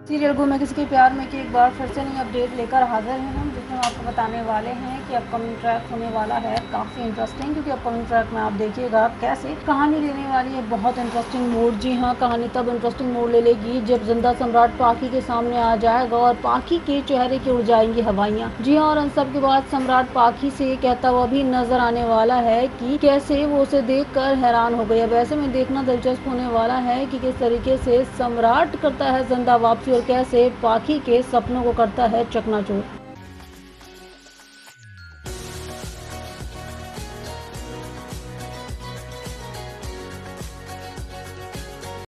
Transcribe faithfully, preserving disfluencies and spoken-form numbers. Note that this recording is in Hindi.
सीरियल गुम है किसी के प्यार में कि एक बार फिर से नई अपडेट लेकर हाजिर हैं हम, जिसमें आपको बताने वाले हैं कि अपकमिंग ट्रैक होने वाला है काफ़ी इंटरेस्टिंग, क्योंकि अपकमिंग ट्रैक में आप देखिएगा कैसे कहानी लेने वाली है बहुत इंटरेस्टिंग मोड। जी हाँ, कहानी तब इंटरेस्टिंग मोड ले लेगी जब जिंदा सम्राट पाखी के सामने आ जाएगा और पाखी के चेहरे की उड़ जाएंगी हवाइयाँ। जी हाँ, और इन सब के बाद सम्राट पाखी से कहता हुआ भी नजर आने वाला है कि कैसे वो उसे देख कर हैरान हो गई। अब ऐसे में देखना दिलचस्प होने वाला है कि किस तरीके से सम्राट करता है जिंदा वापसी और कैसे पाखी के सपनों को करता है चकनाचूर।